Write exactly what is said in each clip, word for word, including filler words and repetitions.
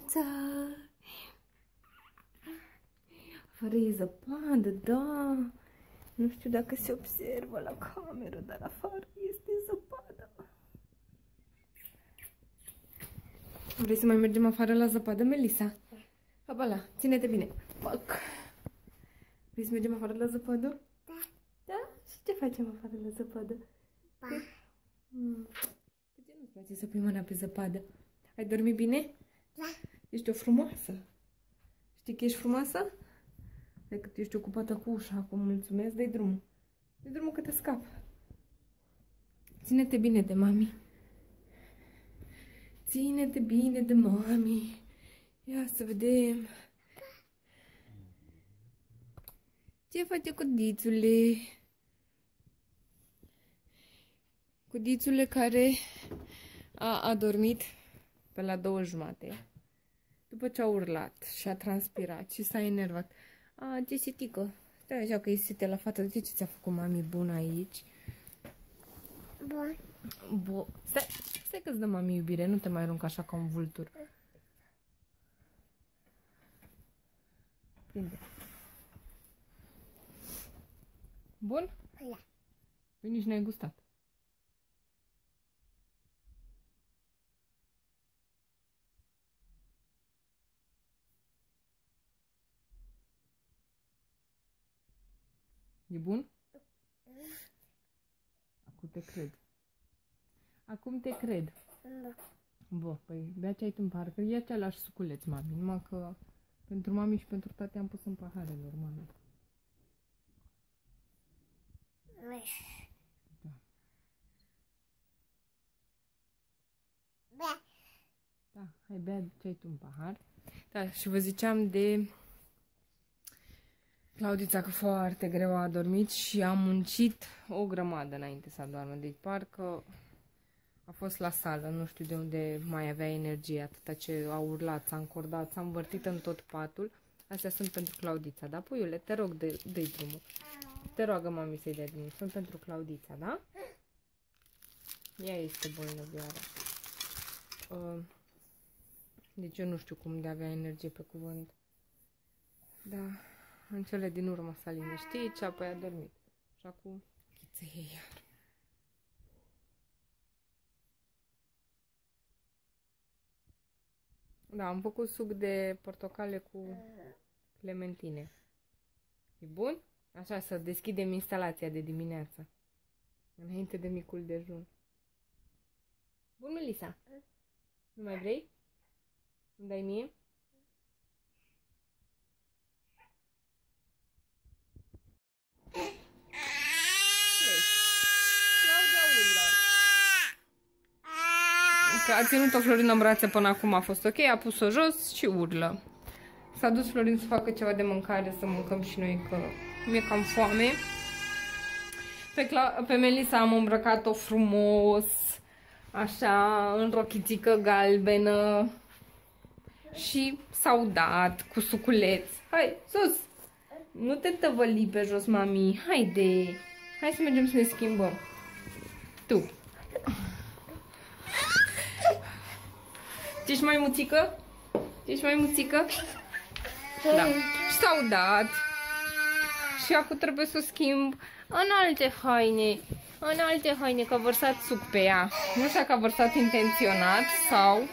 dimineața! Afară e zăpadă, da. Nu știu dacă se observă la cameră, dar afară este zăpadă. Vrei să mai mergem afară la zăpadă, Melissa? Abala, ține-te bine. Pac. Vrei să mergem afară la zăpadă? Da. Da? Și ce facem afară la zăpadă? Da. Hmm. De ce nu-ți place să pui mâna pe zăpadă? Ai dormit bine? Da. Ești o frumoasă. Știi că ești frumoasă? Hai că tu ești ocupată cu ușa acum, mulțumesc, dă-i drumul. Dă-i drumul că te scap. Ține-te bine de mami. Ține-te bine de mami. Ia să vedem. Ce face codițule? Codițule care a adormit pe la două jumate. După ce a urlat și a transpirat și s-a enervat. A, ce sitică. Stai așa că e sete la față. De ce ți-a făcut mami bună aici? Bun. Bo stai, stai că-ți dă mami iubire. Nu te mai arunca așa ca un vultur. Prinde. Bun? Da. Păi nici n-ai gustat. E bun? Acum te cred. Acum te cred. Da. Bă, păi bea ce ai tu în pahar, că ia cealași suculeț, mami. Numai că pentru mami și pentru tate am pus în paharele, mami. Da. Da. Da, hai bea ce ai tu în pahar. Da, și vă ziceam de Claudița că foarte greu a adormit și a muncit o grămadă înainte să adormă. Deci parcă a fost la sală, nu știu de unde mai avea energie atâta ce a urlat, s-a încordat, s-a învârtit în tot patul. Astea sunt pentru Claudița, da? Puiule, te rog, dă-i drumul. Te roagă mami să-i dea drumul. Sunt pentru Claudița, da? Ea este bolnăvioară. Uh, deci eu nu știu cum de avea energie pe cuvânt. Da, în cele din urmă s-a liniștit și apoi a dormit. Și acum chițe ei iar. Da, am făcut suc de portocale cu clementine. E bun? Așa, să deschidem instalația de dimineață. Înainte de micul dejun. Bun, Melissa? Nu mai vrei? Îmi dai mie? Că a ținut-o Florin în brațe până acum a fost ok, a pus-o jos și urlă. S-a dus Florin să facă ceva de mâncare, să mâncăm și noi, că mi-e cam foame. Pe, pe Melissa am îmbrăcat-o frumos, așa, în rochitică galbenă. Și s-au dat cu suculeț. Hai, sus! Nu te tăvăli pe jos, mami. Haide! Hai să mergem să ne schimbăm. Tu. Ești mai muțică? Ești mai muțică? Da. Și s-au dat. Și acum trebuie să o schimb în alte haine. În alte haine, că a vărsat suc pe ea. Nu știu dacă a vărsat intenționat sau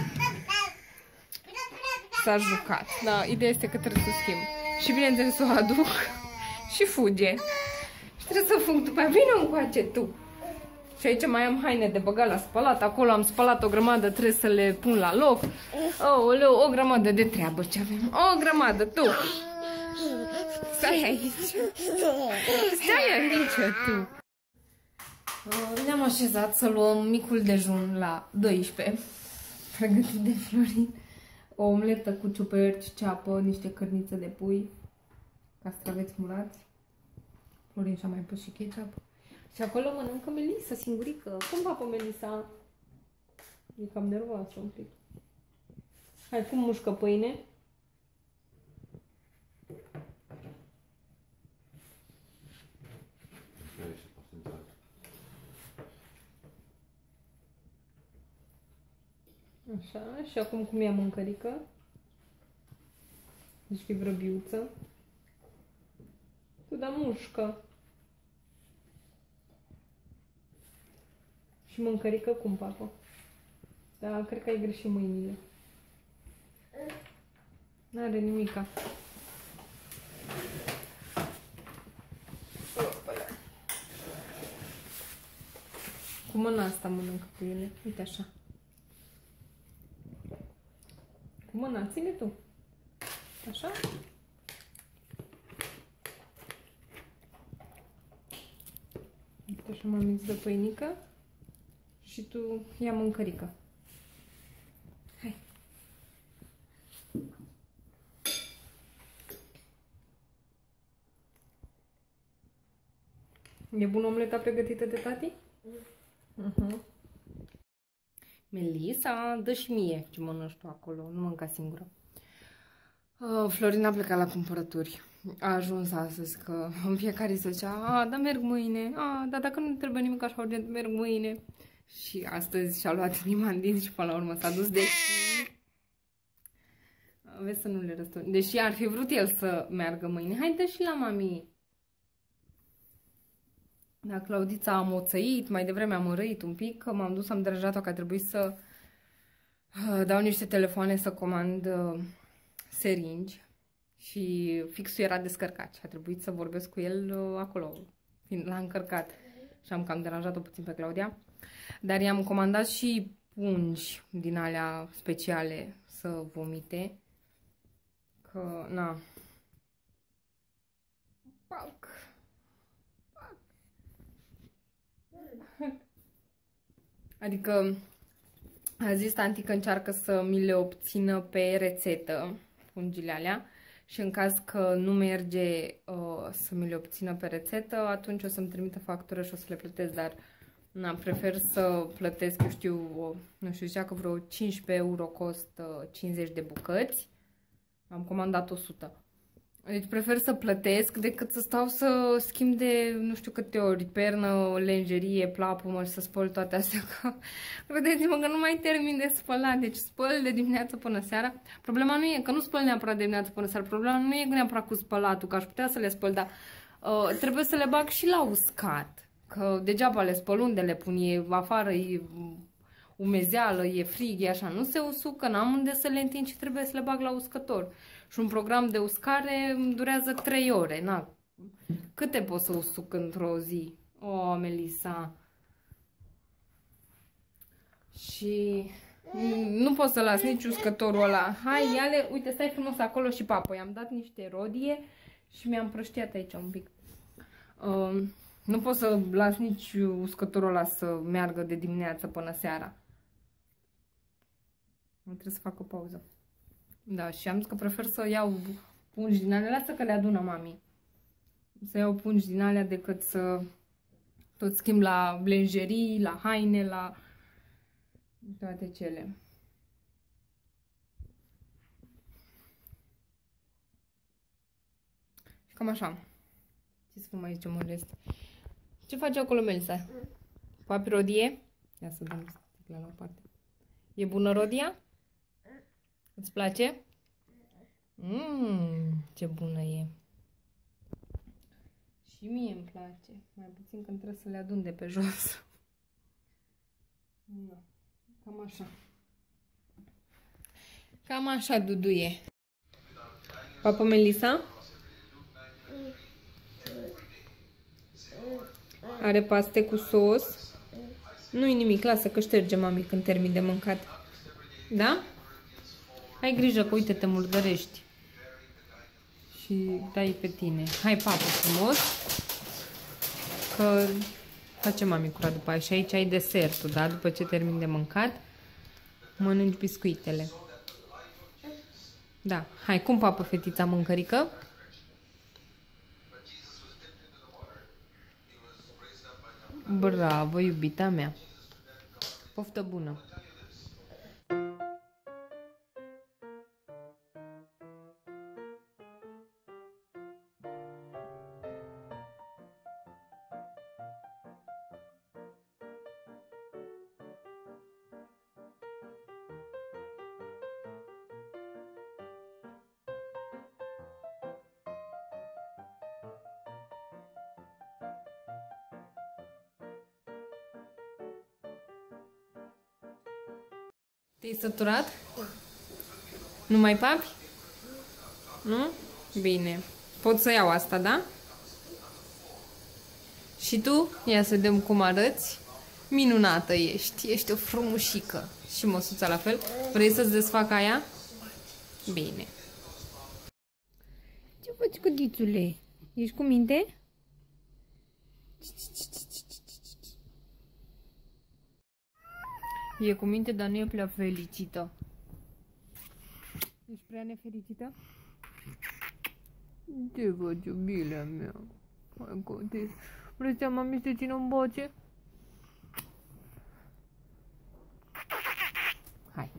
s-a jucat. Da, ideea este că trebuie să o schimb. Și bineînțeles o aduc și fuge. Și trebuie să fug după aia. Vino încoace tu. Și aici mai am haine de băgat la spălat. Acolo am spălat o grămadă, trebuie să le pun la loc. Aoleu, o grămadă de treabă ce avem. O grămadă, tu. Stai aici. Stai aici, tu. Ne-am așezat să luăm micul dejun la douăsprezece. Pregătit de Florin. O omletă cu ciuperci, ceapă, niște cărnițe de pui, castraveți murați. Florin și-a mai pus și ketchup. Și acolo mănâncă Melissa, singurică. Cum va pe Melissa? E cam nervoasă un pic. Hai, cum mușcă pâine? Așa, și acum cum ia mâncărică? Deci fi vrăbiuță. Tu da mușcă. Și mâncărică cum, papă? Da, cred că ai greșit mâinile. N-are nimica. Cu mâna asta mănâncă cu ele. Uite așa. Cu mâna, ține tu. Așa? Uite așa, mami, îți dă pâinică. Și tu ia mâncărică. Hai. E bună omleta pregătită de tati? Uh-huh. Melisa, dă și mie ce mănânci tu acolo, nu mânca singură. Uh, Florina a plecat la cumpărături. A ajuns astăzi că în fiecare zi zicea, a, da, merg mâine, a, da, dacă nu trebuie nimic așa urgent, merg mâine. Și astăzi și-a luat inima în dinți și până la urmă s-a dus, deși... Vezi să nu le răspund. Deși ar fi vrut el să meargă mâine. Hai, dă și la mami. Da, Claudița a moțăit, mai devreme am mărăit un pic, că m-am dus, am deranjat-o că a trebuit să uh, dau niște telefoane să comand uh, seringi și fixul era descărcat și a trebuit să vorbesc cu el uh, acolo, fiind l-a încărcat și am cam deranjat-o puțin pe Claudia. Dar i-am comandat și pungi din alea speciale să vomite, că, na, pac. Adică a zis tanti că încearcă să mi le obțină pe rețetă, pungile alea, și în caz că nu merge uh, să mi le obțină pe rețetă, atunci o să-mi trimită factură și o să le plătesc, dar na, prefer să plătesc, eu știu, o, nu știu, zicea că vreo cincisprezece euro costă cincizeci de bucăți, am comandat o sută. Deci prefer să plătesc decât să stau să schimb de nu știu câte ori pernă, lenjerie, plapumă și să spăl toate astea. Că credeți-mă că nu mai termin de spălat, deci spăl de dimineață până seara. Problema nu e că nu spăl neapărat de dimineață până seara, problema nu e neapărat cu spălatul, că aș putea să le spăl, dar uh, trebuie să le bag și la uscat. Că degeaba le spăl, unde le pun, e afară, e umezeală, e frig, e așa, nu se usucă, n-am unde să le întind și trebuie să le bag la uscător. Și un program de uscare durează trei ore, na. Câte pot să usuc într-o zi? O, Melisa. Și nu pot să las nici uscătorul ăla. Hai, ia-le, uite, stai frumos acolo și papă. I-am dat niște rodie și mi-am prăștiat aici un pic. Uh, nu pot să las nici uscătorul ăla să meargă de dimineață până seara. Trebuie să fac o pauză. Da, și am zis că prefer să iau pungi din alea. Lasă că le adună mami. Să iau pungi din alea decât să tot schimb la lenjerii, la haine, la toate cele. Și cam așa. Ce să vă mai zicem în rest? Ce face acolo, Melisa? Papi rodie? Ia să dăm sticla la o parte. E bună rodia? Îți place? Mmm, ce bună e. Și mie îmi place. Mai puțin când trebuie să le adun de pe jos. Da, cam așa. Cam așa, Duduie. Papa Melisa? Are paste cu sos. Nu-i nimic, lasă că șterge mami când termin de mâncat. Da? Ai grijă că, uite, te murdărești. Și dai pe tine. Hai, papă, frumos. Că face mami curat după aia. Și aici ai desertul, da? După ce termin de mâncat, mănânci biscuitele. Da. Hai, cum, papă, fetița mâncărică? Bravo, iubita mea. Poftă bună. Te-ai săturat? Nu mai papi? Nu? Bine. Pot să iau asta, da? Și tu? Ia să vedem cum arăți. Minunată ești. Ești o frumușică. Și măsuța la fel. Vrei să-ți desfac aia? Bine. Ce faci, cădițule? Ești cu minte? E cu minte, dar nu e prea fericită. Ești prea nefericită? Ce faci, iubirea mea? Hai, cădiț. Vrei să mami să țină în boce? Hai.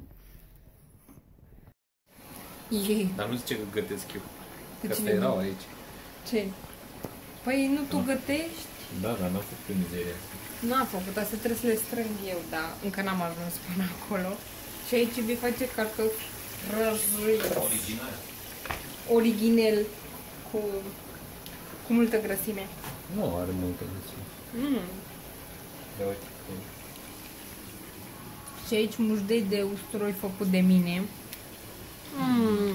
E. Dar nu zice că gătesc eu. Că Că cine asta erau nu? aici. Ce? Păi nu tu gătești? Da, dar n-am făcut mizeria. Nu am făcut, asta trebuie să le strâng eu, dar încă n-am ajuns până acolo. Și aici vei face cartofi prăjiți. Original. Originel. Cu, cu multă grăsime. Nu are multă grăsime. Mm. Dar uite cum. Și aici mușdei de usturoi făcut de mine. Mm.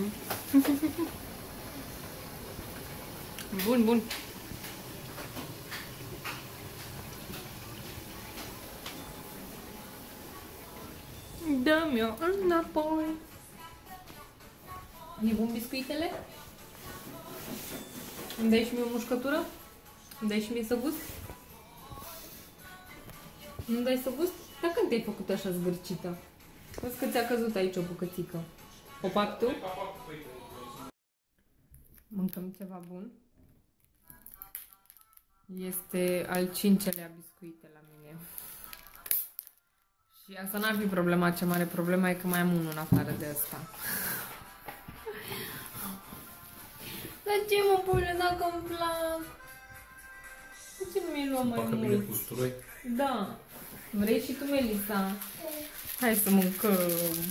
Bun, bun. Dă-mi-o înapoi. E bun biscuitele? Îmi dai și mie o mușcătură? Îmi dai și mie să gust? Nu dai să gust? Dar când te-ai făcut așa zgârcită? Văd că ți-a căzut aici o bucățică. O fac tu? Mâncăm ceva bun. Este al cincelea biscuite la mine. Și asta n-ar fi problema cea mare. Problema e că mai am unul în afară de asta. Dar ce mă pune dacă îmi plac? De ce nu mi-ai luat mai Facă bine cu mult? usturoi. Da. Vrei și tu, Melissa? Hai să mâncăm.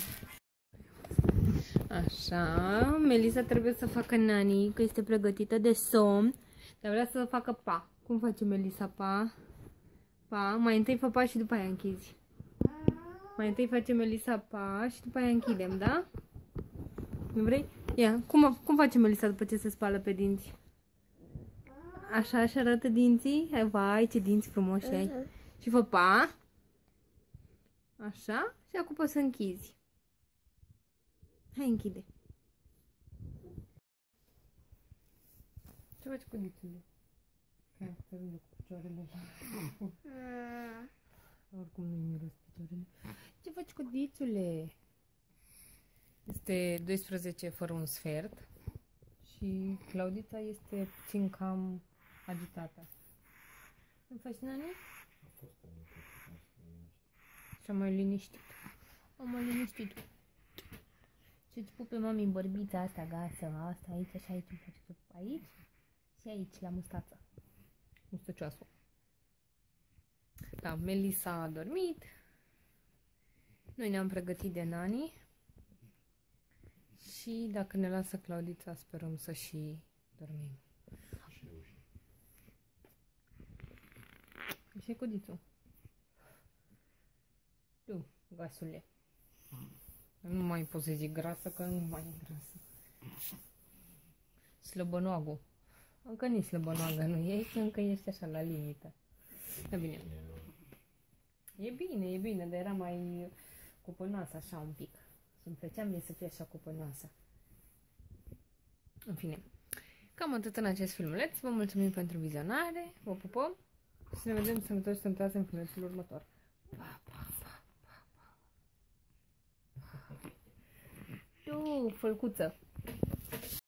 Așa, Melissa trebuie să facă nani, că este pregătită de somn. Dar vrea să facă pa. Cum face Melissa pa? Pa, mai întâi fă pa și după aia închizi. Mai întâi face Melissa pa și după aia închidem, da? Nu vrei? Ia, cum, cum face Melissa după ce se spală pe dinți? Așa, așa arată dinții? Hai, vai, ce dinți frumoși ai. Și fă pa. Așa, și acum poți să închizi. Hai, închide. Ce faci cu dițele? Hai, să râde cu picioarele. Oricum nu-i miros picioarele. Ce faci cu dițule? Este douăsprezece fără un sfert. Și Claudița este puțin cam agitată. Nu faci, Nani? A fost agitată. Și am mai liniștit. Am mai liniștit. Și-ți pupe mami bărbița asta, gasă, asta aici, așa aici, îmi face tot aici și aici, la mustață. Mustăcioasă. Da, Melissa a dormit. Noi ne-am pregătit de Nani. Și dacă ne lasă Claudița, sperăm să și dormim. Și cu dițul. Tu, gasule. Nu mai pot să zic grasă, că nu mai e grasă. Slăbănoagul. Încă nici slăbănoagă nu ești, încă ești așa la limită. E bine. E bine, e bine, dar era mai cupănoasă așa un pic. Îmi plăcea mie să fie așa cupănoasă. În fine. Cam atât în acest filmuleț. Vă mulțumim pentru vizionare. Vă pupăm. Să ne vedem sănătoși, sănătoase în filmulețul următor. Pa, pa, pa, pa, pa. Tu, fălcuță.